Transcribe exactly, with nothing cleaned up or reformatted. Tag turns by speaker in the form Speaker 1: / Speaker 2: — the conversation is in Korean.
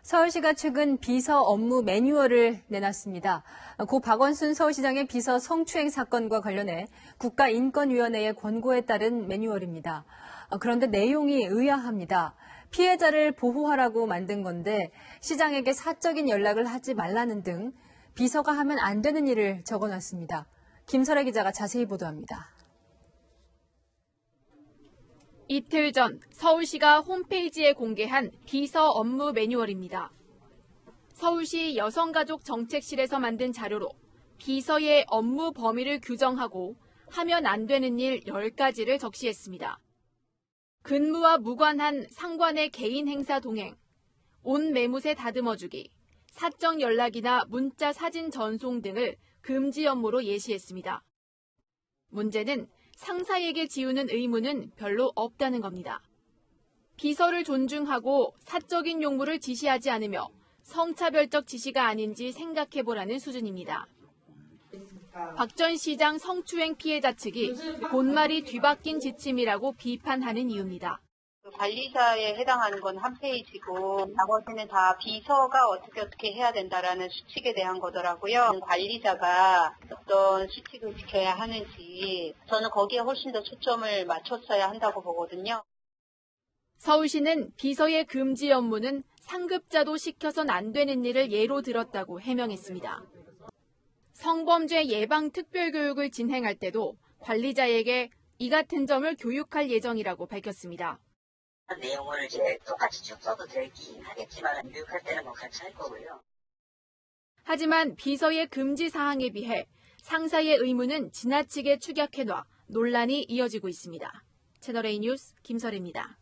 Speaker 1: 서울시가 최근 비서 업무 매뉴얼을 내놨습니다. 고 박원순 서울시장의 비서 성추행 사건과 관련해 국가인권위원회의 권고에 따른 매뉴얼입니다. 그런데 내용이 의아합니다. 피해자를 보호하라고 만든 건데 시장에게 사적인 연락을 하지 말라는 등 비서가 하면 안 되는 일을 적어놨습니다. 김설혜 기자가 자세히 보도합니다.
Speaker 2: 이틀 전 서울시가 홈페이지에 공개한 비서 업무 매뉴얼입니다. 서울시 여성가족정책실에서 만든 자료로 비서의 업무 범위를 규정하고 하면 안 되는 일 열 가지를 적시했습니다. 근무와 무관한 상관의 개인 행사 동행, 온 매무새 다듬어주기, 사적 연락이나 문자 사진 전송 등을 금지 업무로 예시했습니다. 문제는 상사에게 지우는 의무는 별로 없다는 겁니다. 비서를 존중하고 사적인 용무를 지시하지 않으며 성차별적 지시가 아닌지 생각해보라는 수준입니다. 박 전 시장 성추행 피해자 측이 본말이 뒤바뀐 지침이라고 비판하는 이유입니다.
Speaker 3: 관리자에 해당하는 건 한 페이지고 나머지는 다 비서가 어떻게 어떻게 해야 된다라는 수칙에 대한 거더라고요. 관리자가 어떤 수칙을 지켜야 하는지 저는 거기에 훨씬 더 초점을 맞췄어야 한다고 보거든요.
Speaker 2: 서울시는 비서의 금지 업무는 상급자도 시켜선 안 되는 일을 예로 들었다고 해명했습니다. 성범죄 예방 특별교육을 진행할 때도 관리자에게 이 같은 점을 교육할 예정이라고 밝혔습니다.
Speaker 4: 내용을 이제 똑같이 쭉 써도 되긴 하겠지만 교육할 때는 뭐 같이 할 거고요.
Speaker 2: 하지만 비서의 금지 사항에 비해 상사의 의무는 지나치게 축약해놔 논란이 이어지고 있습니다. 채널A 뉴스 김설혜입니다.